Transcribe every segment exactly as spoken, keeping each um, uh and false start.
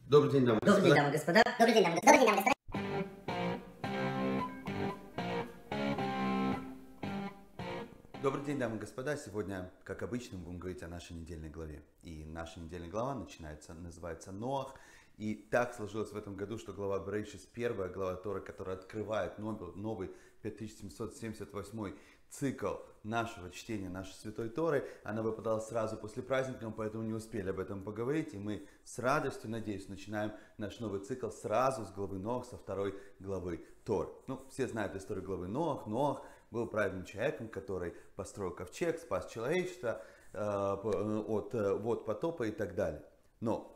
Добрый день, дамы и Добрый день, господа. дамы и господа. Добрый день, дамы и господа. Добрый день, дамы и господа. Добрый день, дамы и господа. Сегодня, как обычно, мы будем говорить о нашей недельной главе. И наша недельная глава начинается, называется Ноах. И так сложилось в этом году, что глава Берешит, первая глава Торы, которая открывает новый, новый пять тысяч семьсот семьдесят восьмой цикл нашего чтения нашей Святой Торы, она выпадала сразу после праздника, поэтому не успели об этом поговорить. И мы с радостью, надеюсь, начинаем наш новый цикл сразу с главы Ноах, со второй главы Торы. Ну, все знают историю главы Ноах. Ноах был праведным человеком, который построил ковчег, спас человечество э, от э, вод потопа и так далее. Но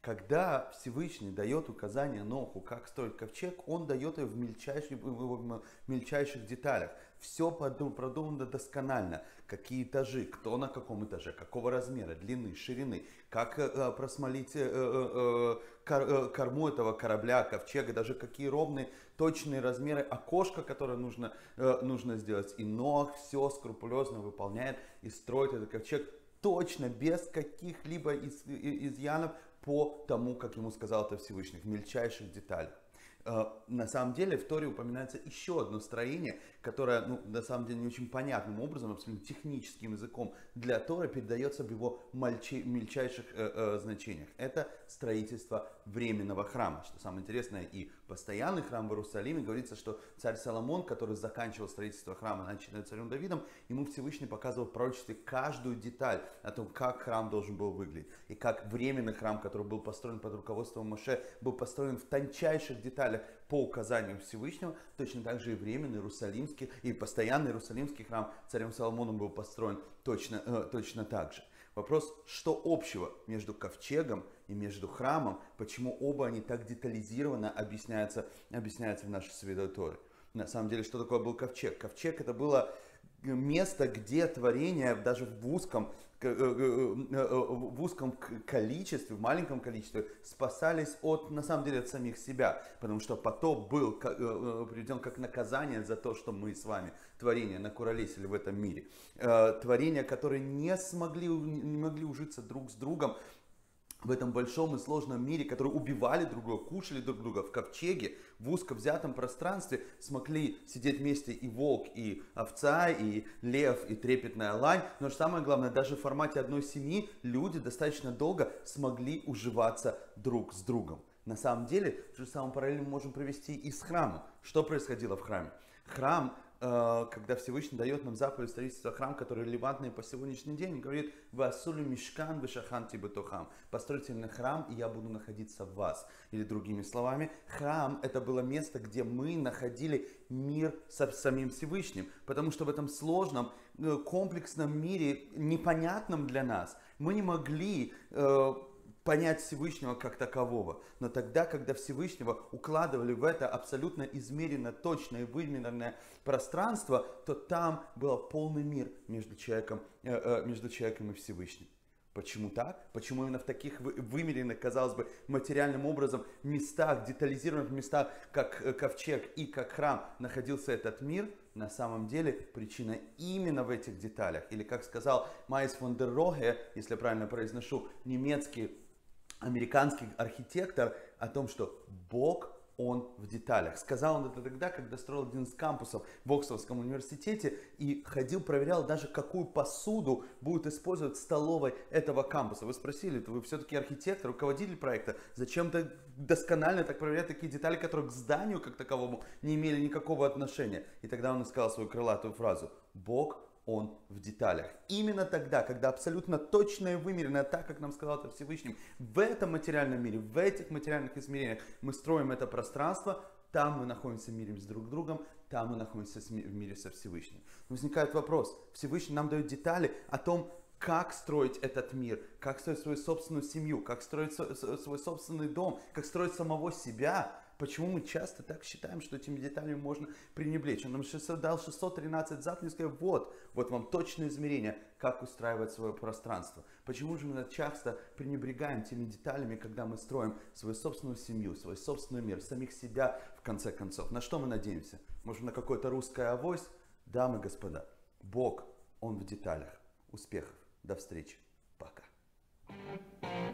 когда Всевышний дает указание Ноху, как строить ковчег, он дает ее в мельчайших, в мельчайших деталях. Все продумано досконально. Какие этажи, кто на каком этаже, какого размера, длины, ширины, как э, просмолить э, э, кор, корму этого корабля, ковчега, даже какие ровные, точные размеры окошка, которое нужно, э, нужно сделать. И Ноах все скрупулезно выполняет и строит этот ковчег точно, без каких-либо из, изъянов, по тому, как ему сказал это Всевышний, в мельчайших деталях. На самом деле в Торе упоминается еще одно строение, которое, ну, на самом деле, не очень понятным образом, абсолютно техническим языком для Торы передается в его мельчайших э, э, значениях. Это строительство временного храма. Что самое интересное, и постоянный храм в Иерусалиме, говорится, что царь Соломон, который заканчивал строительство храма, начатое царем Давидом, ему Всевышний показывал в пророчестве каждую деталь о том, как храм должен был выглядеть. И как временный храм, который был построен под руководством Моше, был построен в тончайших деталях по указанию Всевышнего, точно так же и временный Иерусалимский и постоянный Иерусалимский храм царем Соломоном был построен точно, э, точно так же. Вопрос, что общего между ковчегом и между храмом, почему оба они так детализированно объясняются, объясняются в нашей Святой Торе. На самом деле, что такое был ковчег? Ковчег это было место, где творение даже в узком, в узком количестве, в маленьком количестве спасались от, на самом деле, от самих себя. Потому что потоп был приведен как наказание за то, что мы с вами, творения, накуролесили в этом мире. Творения, которые не смогли, не могли ужиться друг с другом в этом большом и сложном мире, которые убивали друг друга, кушали друг друга в ковчеге, в узко взятом пространстве, смогли сидеть вместе и волк, и овца, и лев, и трепетная лань. Но самое главное, даже в формате одной семьи люди достаточно долго смогли уживаться друг с другом. На самом деле, то же самое параллельно мы можем провести и с храмом. Что происходило в храме? Храм, когда Всевышний дает нам заповедь строительства храма, который релевантный по сегодняшний день, говорит: «Васулю мишкан вешаханти бетохам». Постройте мне храм, и я буду находиться в вас. Или другими словами, храм это было место, где мы находили мир со самим Всевышним. Потому что в этом сложном, комплексном мире, непонятном для нас, мы не могли э, понять Всевышнего как такового. Но тогда, когда Всевышнего укладывали в это абсолютно измеренно, точное, вымеренное пространство, то там был полный мир между человеком, э, э, между человеком и Всевышним. Почему так? Почему именно в таких вымеренных, казалось бы, материальным образом местах, детализированных местах, как ковчег и как храм, находился этот мир? На самом деле причина именно в этих деталях. Или, как сказал Майс фон дер Роге, если я правильно произношу, немецкий американский архитектор, о том, что Бог, он в деталях. Сказал он это тогда, когда строил один из кампусов в Оксфордском университете и ходил, проверял даже, какую посуду будет использовать в столовой этого кампуса. Вы спросили, вы все-таки архитектор, руководитель проекта, зачем-то досконально так проверять такие детали, которые к зданию как таковому не имели никакого отношения. И тогда он сказал свою крылатую фразу: Бог, он в деталях. Именно тогда, когда абсолютно точно и вымеренно, так как нам сказал это Всевышний, в этом материальном мире, в этих материальных измерениях мы строим это пространство, там мы находимся в мире с друг другом, там мы находимся в мире со Всевышним. Возникает вопрос: Всевышний нам дает детали о том, как строить этот мир, как строить свою собственную семью, как строить свой собственный дом, как строить самого себя. Почему мы часто так считаем, что этими деталями можно пренебречь? Он нам дал шестьсот тринадцать заповедей, сказал: вот, вот вам точное измерение, как устраивать свое пространство. Почему же мы часто пренебрегаем теми деталями, когда мы строим свою собственную семью, свой собственный мир, самих себя в конце концов? На что мы надеемся? Может, на какое-то русское авось? Дамы и господа, Бог, Он в деталях. Успехов! До встречи! Пока!